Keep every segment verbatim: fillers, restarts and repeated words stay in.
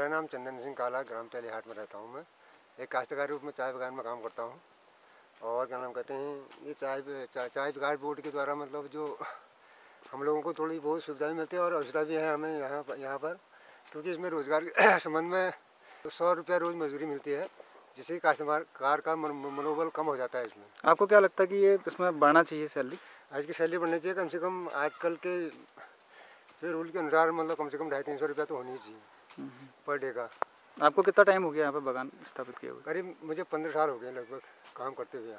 नाम चंदन सिंह काला, ग्राम तेलीहाट में रहता हूँ मैं। एक काश्तकार रूप में चाय बागान में काम करता हूँ। और क्या नाम कहते हैं, ये चाय चाय चाय विकास बोर्ड के द्वारा मतलब जो हम लोगों को थोड़ी बहुत सुविधाएं मिलती है और असुविधा भी है हमें यहाँ पर यहाँ पर क्योंकि इसमें रोज़गार के संबंध में तो सौ रुपया रोज़ मजदूरी मिलती है, जिससे काश्तकार कार का मनोबल कम हो जाता है। इसमें आपको क्या लगता है कि ये इसमें बढ़ना चाहिए सैलरी? आज की सैलरी बढ़नी चाहिए, कम से कम आजकल के फिर रूल के अनुसार मतलब कम से कम ढाई तीन सौ रुपया तो होनी ही चाहिए पर डे का। आपको कितना टाइम हो गया यहाँ पे बागान स्थापित किए हुए? करीब मुझे पंद्रह साल हो गए लगभग काम करते हुए।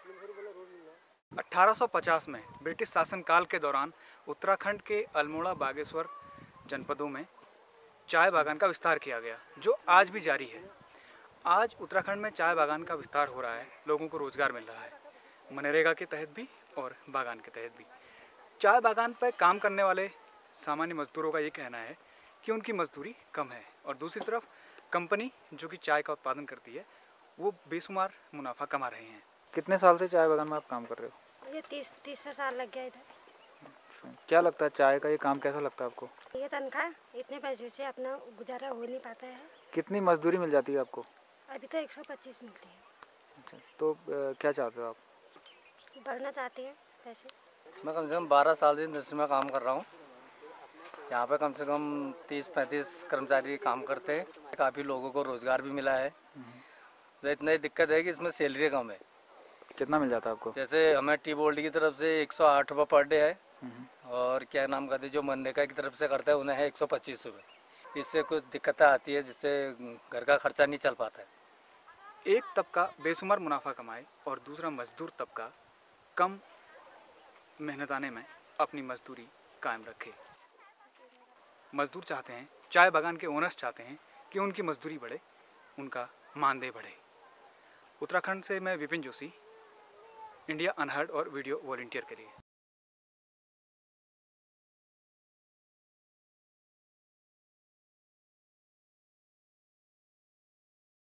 अठारह सौ पचास में ब्रिटिश शासनकाल के दौरान उत्तराखंड के अल्मोड़ा, बागेश्वर जनपदों में चाय बागान का विस्तार किया गया, जो आज भी जारी है। आज उत्तराखंड में चाय बागान का विस्तार हो रहा है, लोगों को रोजगार मिल रहा है, मनरेगा के तहत भी और बागान के तहत भी। चाय बागान पर काम करने वाले सामान्य मजदूरों का ये कहना है कि उनकी मजदूरी कम है और दूसरी तरफ कंपनी जो कि चाय का उत्पादन करती है वो बेशुमार मुनाफा कमा रहे हैं। कितने साल से चाय बागान में आप काम कर रहे हो? ये तीस तीस साल लग गया इधर। क्या लगता है चाय का ये काम कैसा लगता है आपको? ये तनख्वाह इतने पैसों से अपना गुजारा हो नहीं पाता है। कितनी मजदूरी मिल जाती है आपको? अभी तो एक सौ पच्चीस मिलती है। अच्छा, तो आ, क्या चाहते हो आप? बढ़ना चाहते हैं पैसे। मैं कम से कम बारह साल से इंडस्ट्री में काम कर रहा हूँ। यहाँ पे कम से कम तीस पैंतीस कर्मचारी काम करते हैं, काफ़ी लोगों को रोज़गार भी मिला है। तो इतनी दिक्कत है कि इसमें सैलरी कम है। कितना मिल जाता है आपको? जैसे हमें टी बोल्ड की तरफ से एक सौ आठ रुपये पर डे है और क्या नाम कहते जो मनरेगा की तरफ से करते हैं उन्हें है एक सौ पच्चीस रुपये। इससे कुछ दिक्कतें आती है जिससे घर का खर्चा नहीं चल पाता है। एक तबका बेशुमार मुनाफा कमाए और दूसरा मजदूर तबका कम मेहनताने में अपनी मजदूरी कायम रखे। मजदूर चाहते हैं, चाय बागान के ओनर्स चाहते हैं कि उनकी मजदूरी बढ़े, उनका मानदेय बढ़े। उत्तराखंड से मैं विपिन जोशी, इंडिया अनहर्ड और वीडियो वॉलंटियर के लिए।